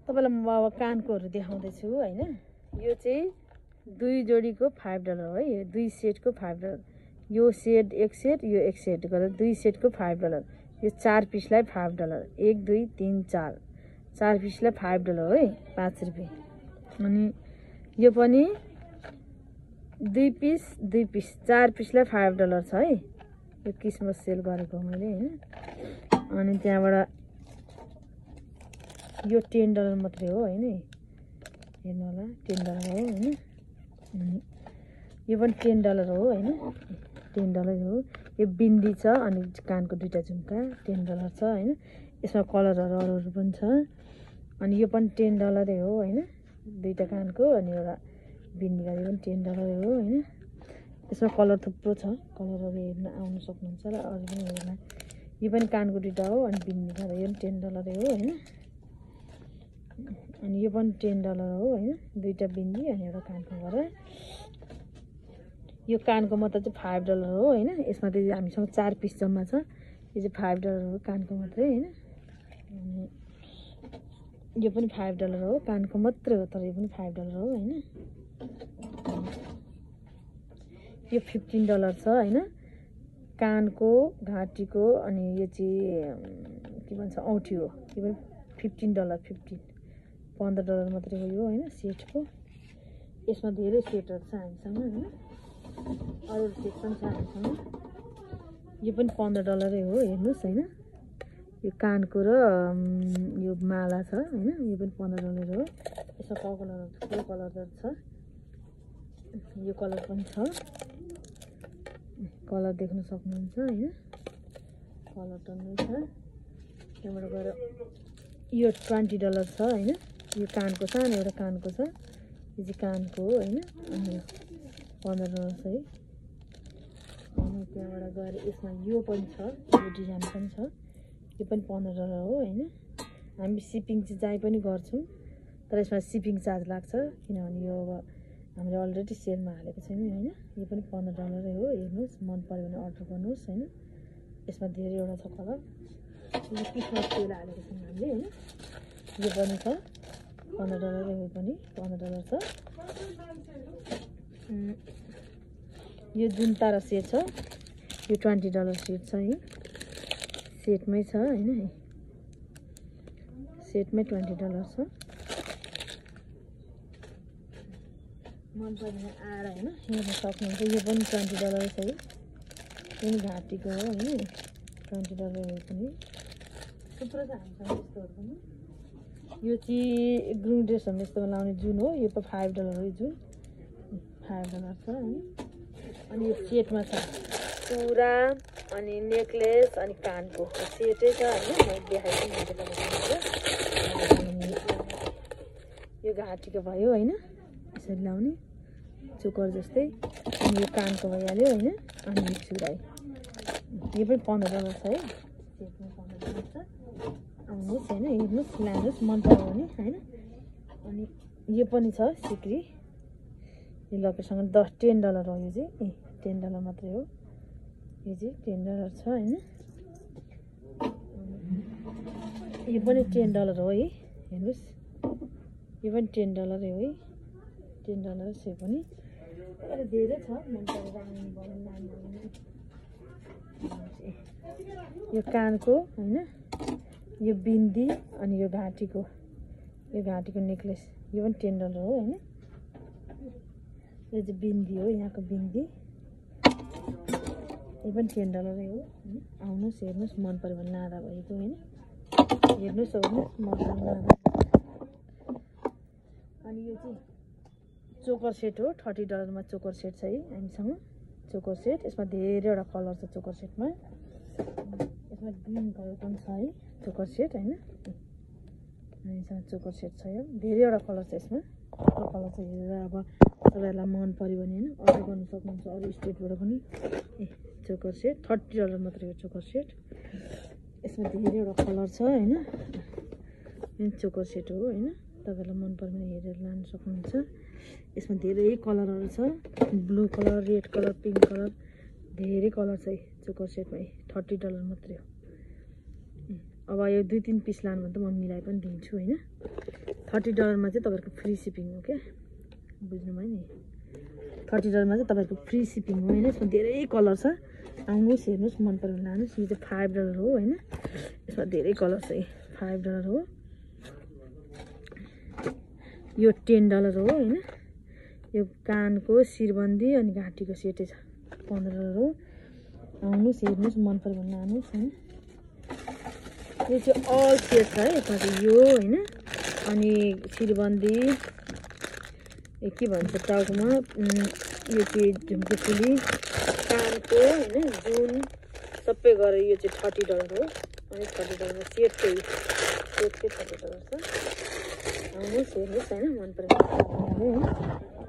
तपाईलाई म अब कानकोहरु देखाउँदै छु हैन यो चाहिँ 2 जोडीको $5 हो है 2 सेटको $5 यो सेट एक सेट यो एक सेट गरेर 2 सेटको $5 यो 4 पिसलाई $5 1 2 3 4 4 पिसलाई $5 हो है 5 रुपैयाँ अनि यो पनि 2 पिस 4 पिसलाई $5 छ है यो क्रिसमस सेल गरेको मैले हैन अनि त्यहाँबाट यो $10 मात्रै हो हैन हेर्नु होला $10 हो हैन अनि यो पनि $10 हो हैन $10 हो यो बिन्दी छ अनि कानको दुईटा झुम्का $10 छ हैन यसमा कलरहरु अरुहरु पनि छ अनि यो पनि $10 हो हैन दुईटा कानको अनि एउटा बिन्दी गरी पनि $10 हो हैन यसमा कलर थुप्रो छ कलरहरु हेर्न आउन सक्नुहुन्छ र अरु पनि हेर्न यो पनि कानको दुईटा हो अनि बिन्दी गरी यो पनि $10 हो हैन अनि यो पनि $10 हो हैन दुईटा बिन्दी अनि एउटा कानको गरेर यो कानको मात्र चाहिँ $5 हो हैन यसमा चाहिँ हामीसँग 4 पिस जम्मा छ यो चाहिँ $5 हो कानको मात्रै हैन अनि यो पनि $5 हो कानको मात्रै हो तर यो पनि $5 हो हैन यो $15 छ हैन कानको घाँटीको अनि यो चाहिँ के भन्छ औठी हो यो पनि $15 मात्रै हो यो हैन सेटको यसमा धेरै सेटहरु छ हामीसँग हैन अरु सेट पनि छ हामीसँग यो पनि $15 हो हेर्नुस् हैन यो कानको र यो माला छ हैन यो पनि $15 हो यसमा कलरहरु थुप्रो कलरहरु छ यो कलर पनि छ कलर देख्न सक्नुहुन्छ हैन कलर टन्नै छ त्यहाँबाट गएर यो $20 छ हैन यो कानको सानो एउटा कानको छ यो चाहिँ कानको हो हैन अनि $15 छ है अनि त्यहाँबाट गएर यसमा यो पनि छ यो डिजाइन पनि छ यो पनि $15 हो हैन हामी शिपिङ चाहिँ जहाँ पनि गर्छौं तर यसमा शिपिङ चार्ज लाग्छ किनभने यो अब हामीले अलरेडी सेलमा हालेको छौं हैन यो पनि $15 हो हेर्नुस् मन पर्यो भने अर्डर गर्नुस् हैन यसमा धेरै वटा छ कलर यो क्रिसमस सेल हालेको छौं हामीले हैन यो पनि छ $15 हो पनि $15 छ यो जुन्ता र सेट छ यो $20 सेट छ है सेटमै छ हैन सेटमै $20 छ मन पर्ने आएर हैन हेर्न सक्नुहुन्छ यो पनि $20 छ है यो पनि घाँटीको हो हैन $20 हो पनि थुप्रो छ हामीसँग यस्तोहरु पनि यो चाहिँ ग्रुङ ड्रेसहरुमा यस्तोमा लाउने जुन हो यो त $5 हो जुन $5 छ हैन अनि यो सेटमा छ चुरा अनि नेकलेस अनि कानको सेटै छ हैन म देखाइदिन्छु मैले तपाईलाई यो घाँटीको भयो हैन यसरी लाउने चोकर जस्तै अनि यो कानको भइहाल्यो हैन अनि यो चुराई यो पनि $15 छ है सेटमा $15 छ आउनुस् हैन हेर्नुस् लानुस् मन पर्यो भने हैन अनि यो पनि छ सिक्री यो लकेटसँग $10 हो यो चाहिँ $10 मात्रै हो यो चाहिँ $10 छ हैन यो पनि $10 हो है हेर्नुस् यो पनि $10 हो है $10 छ पनि अरे धेरै छ मन परेर आउनु भयो नानीहरुले यो कानको हैन यो बिन्दी अनि यो घाँटीको नेकलेस यो पनि $10 हो हैन यो चाहिँ बिन्दी हो यहाँको बिन्दी यो पनि $10 हो आउनुस् हेर्नुस् मन पर्यो भने लादा भएको हैन हेर्नुस् आउनुस् मन पर्यो लादा अनि यो चाहिँ चोकर सेट हो $30 मा चोकर सेट छ है हामीसँग चोकर सेट यसमा धेरैवटा कलर छ चोकर सेटमा यसमा ग्रीन कलर पनि छ है चोकर सेट हैन हामीसँग चोकर सेट छ यो धेरैवटा कलर छ यसमा कलर छ हेरेर अब तपाईहरुलाई मन पर्यो भने हैन अर्डर गर्न सक्नुहुन्छ अरु स्टेटबाट पनि चोकर सेट $30 मात्रै हो चोकर सेट यसमा धेरैवटा कलर छ हैन यो चोकर सेट हो हैन तपाईहरुलाई मन पर्यो भने हेरेर लान सक्नुहुन्छ यसमा धेरै कलरहरु छ blue colour red colour pink colour धेरै कलर छ चोकर सेटमा $30 मात्रै हो अब यो 2-3 पिस लानु भने त म मिलाइ पनि दिन्छु हैन $30 मा चाहिँ तपाईहरुको फ्री शिपिङ हो के बुझ्नु भयो नि $30 मा चाहिँ तपाईहरुको फ्री शिपिङ हो हैन यसमा धेरै कलर छ आउनुस् हेर्नुस् मन पर्यो भने लानुस् यो चाहिँ $5 हो हैन यसमा धेरै कलर छ $5 हो यो $10 हो हैन यो कानको शिरबन्दी अनि घाँटीको सेटै छ $15 हो आउनुस् हेर्नुस् मन पर्यो भने लानुस् हैन यो चाहिँ अल सेट छ है यसमा चाहिँ यो हैन अनि शिरबन्दी के भन्छ टाउकोमा यो चाहिँ झुम्के फुली कानको हैन जुन सबै गरेर यो चाहिँ $30 हो अनि $30 मा सेट चाहिँ $30 छ आउनुस् हेर्नुस् हैन मन पर्यो भने